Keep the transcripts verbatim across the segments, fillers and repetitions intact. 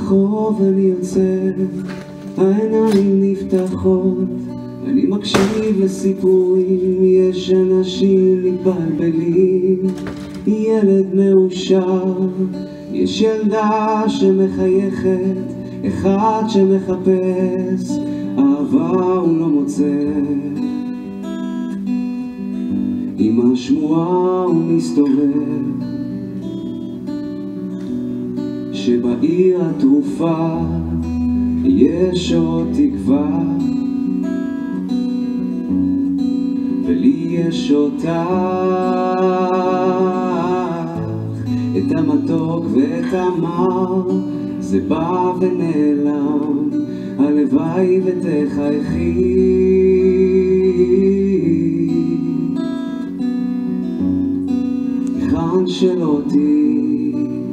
ברחוב אני יוצא, העיניים נפתחות, אני מקשיב לסיפורים, יש אנשים מתבלבלים, ילד מאושר, יש ילדה שמחייכת, אחד שמחפש, אהבה הוא לא מוצא. עם השמועה הוא מסתובב, שבעיר התרופה יש עוד תקווה, ולי יש אותך, את המתוק ואת המר, זה בא ונעלם, הלוואי ותחייכי. היכן שלא תהיי,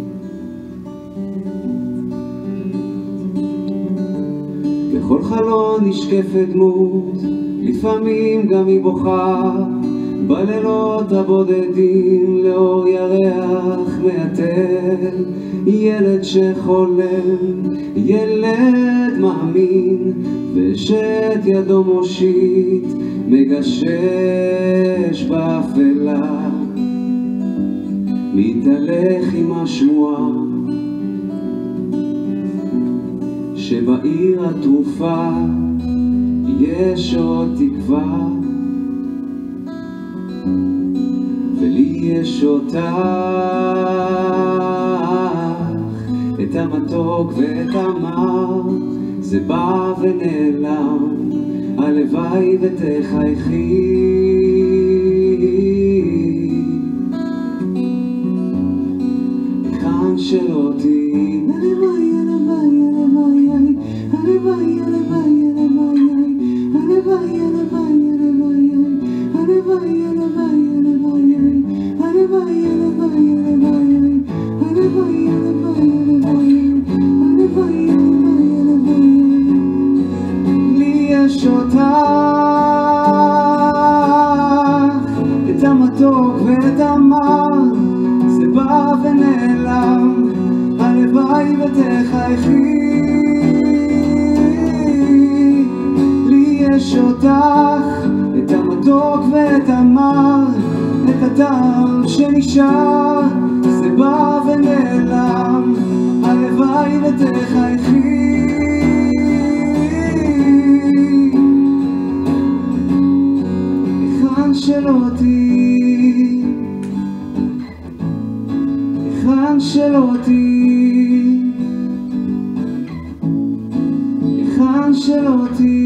בכל חלון נשקפת דמות, לפעמים גם היא בוכה, בלילות הבודדים לאור ירח מעטל, ילד שחולם, ילד מאמין, ושאת ידו מושיט, מגשש באפלה, מתהלך עם השמועה, שבעיר התרופה יש עוד תקווה, ולי יש אותך, את המתוק ואת המר, זה בא ונעלם, הלוואי ותחייכי. היכן שלא תהיי, הלוואי הלוואי הלוואי הלוואי הלוואי הלוואי הלוואי הלוואי הלוואי לי יש אותך, את המתוק ואת המר, זה בא ונעלם, הלוואי ותחייכי. לי יש אותך, את המתוק ואת המר, את הטעם שנשאר, זה בא ונעלם, הלוואי ותחייכי. היכן שלא תהיי, היכן שלא תהיי, היכן שלא תהיי.